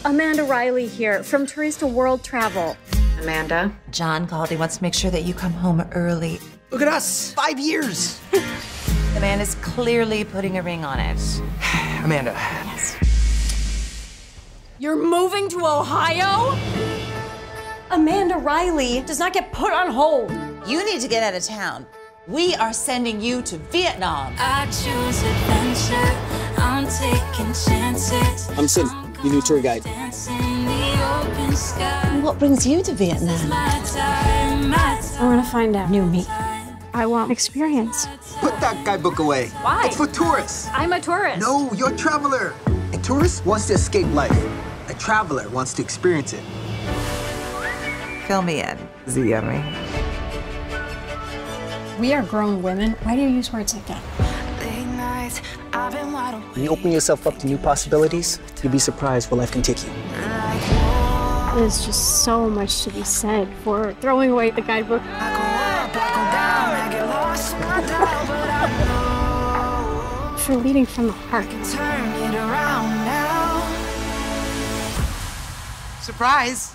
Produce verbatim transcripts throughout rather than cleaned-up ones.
Amanda Riley here from Tourista World Travel. Amanda. John called. He wants to make sure that you come home early. Look at us, five years. The man is clearly putting a ring on it. Amanda. Yes. You're moving to Ohio? Amanda Riley does not get put on hold. You need to get out of town. We are sending you to Vietnam. I choose adventure. I'm taking chances. I'm Sid, your new tour guide. What brings you to Vietnam? I want to find out. New me. I want experience. Put that guidebook away. Why? It's for tourists. I'm a tourist. No, you're a traveler. A tourist wants to escape life. A traveler wants to experience it. Fill me in. Is it yummy? We are grown women. Why do you use words like that? When you open yourself up to new possibilities, you'll be surprised where life can take you. There's just so much to be said for throwing away the guidebook. For leading from the heart. Surprise!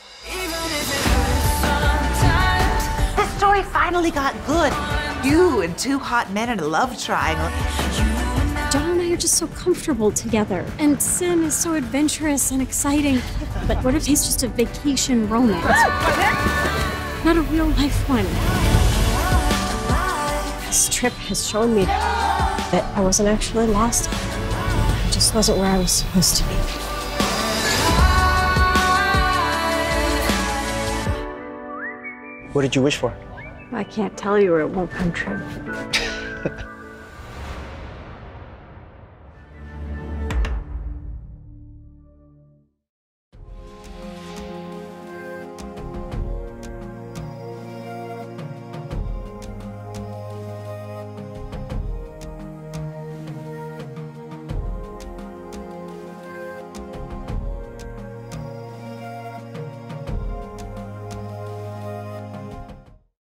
This story finally got good. You and two hot men in a love triangle. John and I are just so comfortable together. And Sim is so adventurous and exciting. But what if he's just a vacation romance? Not a real life one. This trip has shown me that I wasn't actually lost. I just wasn't where I was supposed to be. What did you wish for? I can't tell you or it won't come true.